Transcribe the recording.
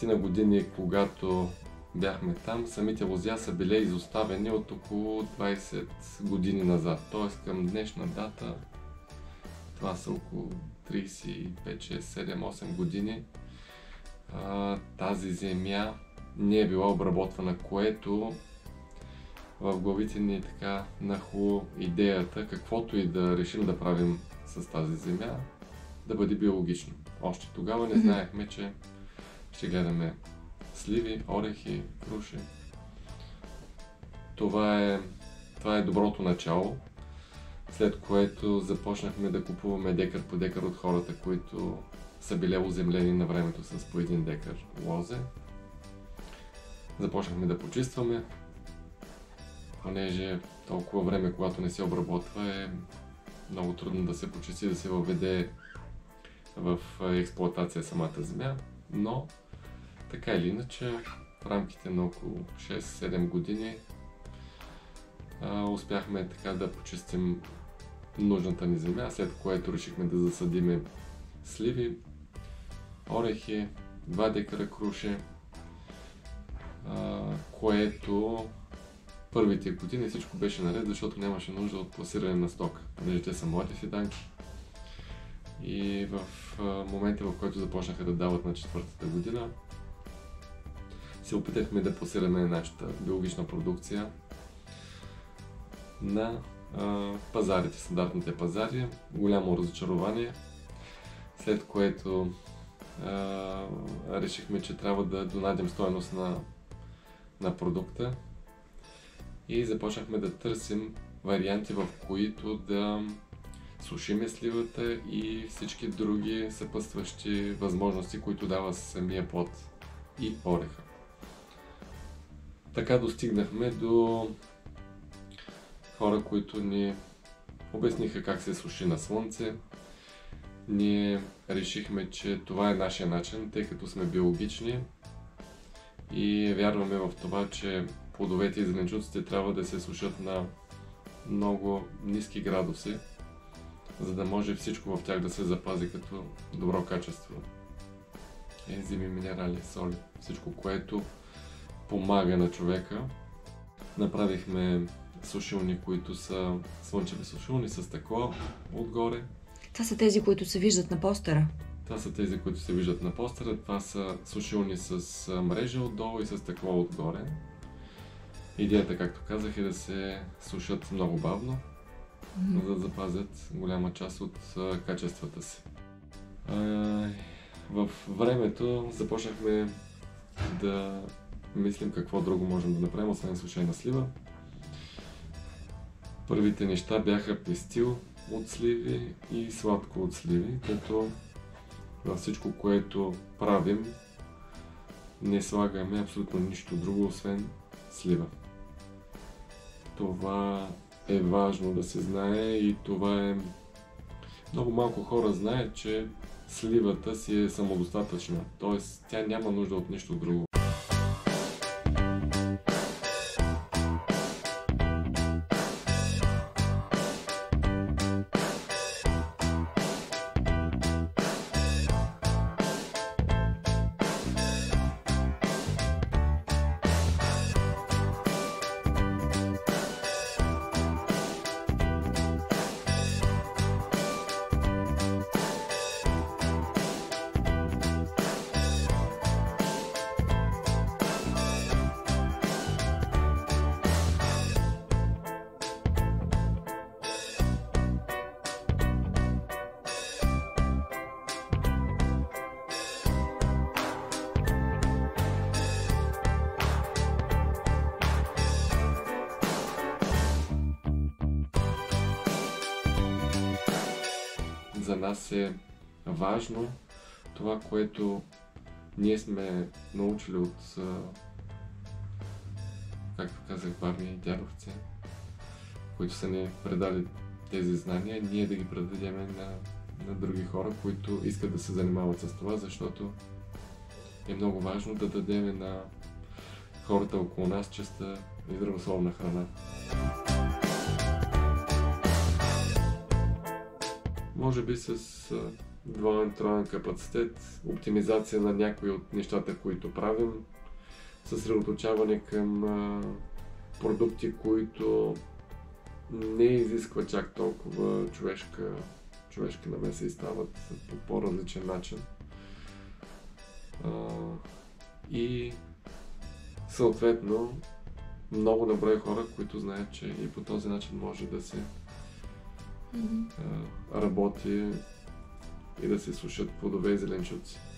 10 години, когато бяхме там, самите лозя са били изоставени от около 20 години назад. Т.е. към днешна дата това са около 35, 6, 7, 8 години. Тази земя не е била обработвана, което в главите ни така нахлу идеята, каквото и да решим да правим с тази земя, да бъде биологично. Още тогава не знаехме, че ще гледаме сливи, орехи, круши. Това е доброто начало, след което започнахме да купуваме декар по декар от хората, които са били оземлени на времето с по 1 декар лозе. Започнахме да почистваме, понеже толкова време, когато не се обработва, е много трудно да се почисти, да се въведе в експлоатация самата земя, но така или иначе в рамките на около 6-7 години успяхме така да почистим нужната ни земя, след което решихме да засадиме сливи, орехи, 2 декара круши, което първите години всичко беше наред, защото нямаше нужда от пласиране на стока, понеже те са млади фиданки. И в момента, в който започнаха да дават на 4-та година, се опитахме да пласираме нашата биологична продукция на пазарите, стандартните пазари. Голямо разочарование, след което решихме, че трябва да донадим стойност на продукта и започнахме да търсим варианти, в които да сушиме сливата и всички други съпътстващи възможности, които дава самия плод и ореха. Така достигнахме до хора, които ни обясниха как се суши на слънце. Ние решихме, че това е нашия начин, тъй като сме биологични и вярваме в това, че плодовете и зеленчуците трябва да се сушат на много ниски градуси, за да може всичко в тях да се запази като добро качество. Ензими, минерали, соли, всичко, което помага на човека. Направихме сушилни, които са слънчеви сушилни с стъкло отгоре. Това са тези, които се виждат на постера? Това са тези, които се виждат на постера. Това са сушилни с мрежа отдолу и с стъкло отгоре. Идеята, както казах, е да се сушат много бавно, за да запазят голяма част от качествата си. В времето започнахме да мислим какво друго можем да направим, освен сушена слива. Първите неща бяха пестил от сливи и сладко от сливи, като във всичко, което правим, не слагаме абсолютно нищо друго, освен слива. Това е важно да се знае и това е... Много малко хора знаят, че сливата си е самодостатъчна, т.е. тя няма нужда от нищо друго. За нас е важно това, което ние сме научили от, както казах, баби и дядовци, които са ни предали тези знания, ние да ги предадем на други хора, които искат да се занимават с това, защото е много важно да дадем на хората около нас чиста и здравословна храна. Може би с двоен, троен капацитет, оптимизация на някои от нещата, които правим, съсредоточаване към продукти, които не изисква чак толкова човешка намеса и стават по по-различен начин. И съответно много наброй хора, които знаят, че и по този начин може да се работи и да се сушат плодове и зеленчуци.